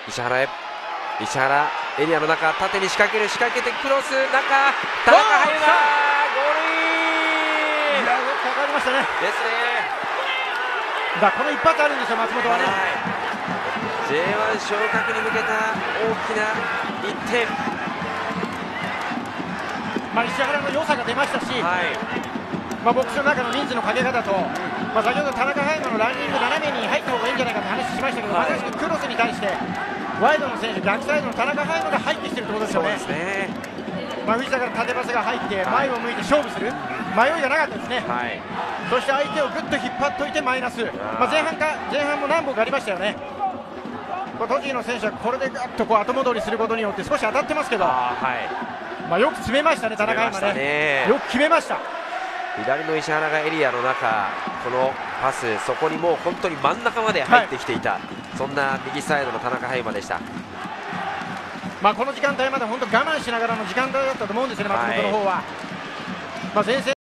石原へ、石原エリアの中、縦に仕掛けてクロス、中、田中ゴ杯がゴールインいや、よくかかりましたね。 ですね。 この一発あるんですよ、松本はね。 J1 昇格に向けた大きな1点。 石原の良さが出ましたし、ボックスの中の人数のかけ方と、先ほど田中海馬のランニング斜めに入った方がいいんじゃないかって話しましたけど、まさしくクロスに対してワイドの選手、逆サイドの田中海馬が入ってきてるってことですよね。藤田から縦パスが入って前を向いて勝負する迷いがなかったですね。そして相手をぐっと引っ張っておいてマイナス、前半も何本かありましたよね。栃木の選手はこれでガッと後戻りすることによって少し当たってますけど、よく詰めましたね、田中海馬ね。よく決めました。 左の石原がエリアの中、このパス、そこにもう本当に真ん中まで入ってきていた、そんな右サイドの田中海馬でした。 この時間帯まで本当我慢しながらの時間帯だったと思うんですよね、松本の方は。前線